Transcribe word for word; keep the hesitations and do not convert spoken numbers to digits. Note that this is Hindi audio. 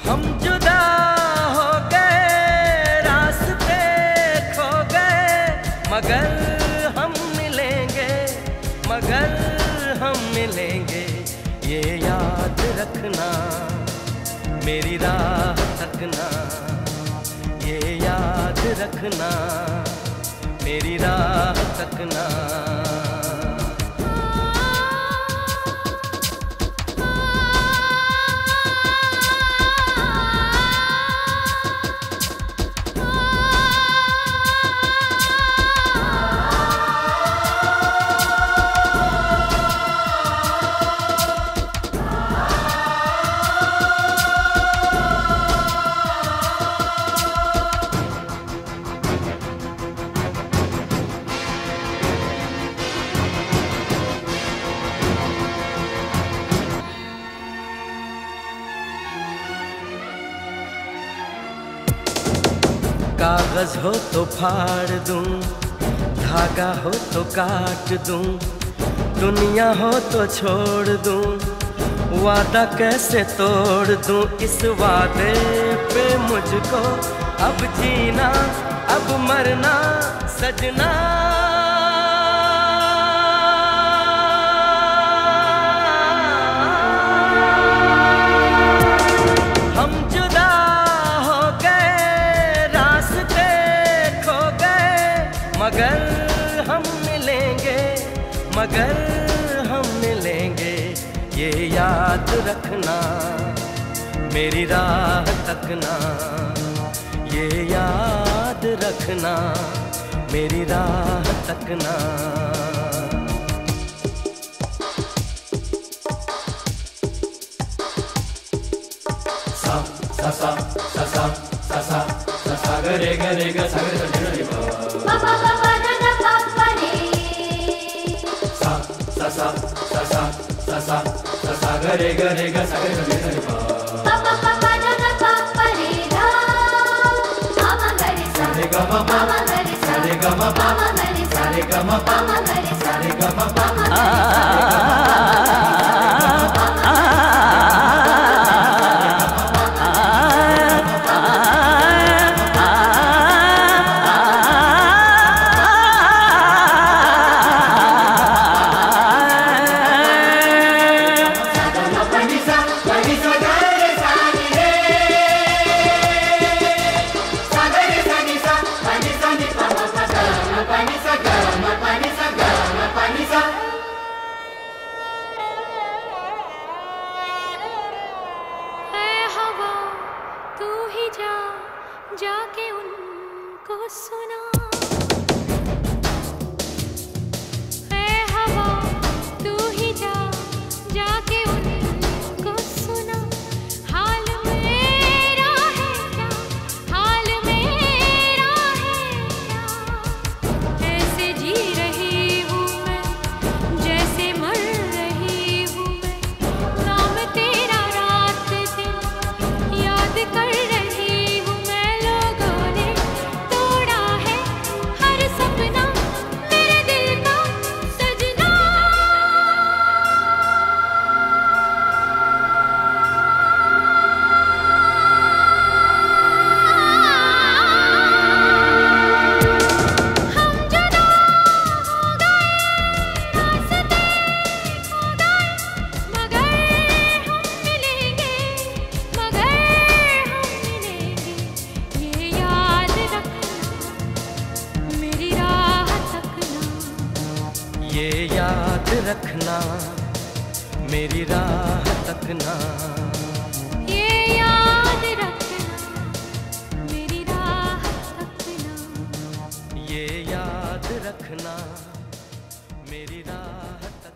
हम जुदा हो गए, रास्ते खो गए, मगर हम मिलेंगे, मगर हम मिलेंगे। ये याद रखना, मेरी राह तकना, ये याद रखना, मेरी राह तकना। कागज हो तो फाड़ दूं, धागा हो तो काट दूं, दुनिया हो तो छोड़ दूं, वादा कैसे तोड़ दूं। इस वादे पे मुझको अब जीना, अब मरना सजना। हम जुदा हो गए, रास्ते खो गए, मगर हम मिलेंगे, मगर हम मिलेंगे। ये याद रखना, मेरी राह तकना, ये याद रखना, मेरी राह तकना। सा सा सा सा सा सा सा सा सा ग रे ग रे ग सा ग रे ग रे ग पा पा पा पा दा दा पा पा रे। सा सा सा सा सा सा सा सा सा ग रे ग रे ग सा ग रे ग रे ग पा पा पा पा दा दा पा पा रे धा। मा मा ग रे सा रे ग म मा मा ग रे सा रे ग म मा मा ग रे सा रे ग म मा मा ग रे सा रे ग म मा मा ग रे सा। जाके उनको सुना, ऐ हवा तू ही जा, जाके उनको सुना। हाल मेरा है क्या, हाल मेरा है क्या, ऐसे जी रही हूँ मैं, जैसे मर रही हूँ मैं। नाम तेरा रात दिन याद कर रही हूँ मैं। लोगों ने तोड़ा है हर सपना, मेरे दिल का सजना। हम जुदा हो गए, रास्ते खो गए, मगर हम मिलेंगे, मगर हम मिलेंगे। ये याद रखना, मेरी राह तकना, ये याद रखना, मेरी राह तकना। ये याद रखना, मेरी राह तकना। ये याद रखना, मेरी राह तकना।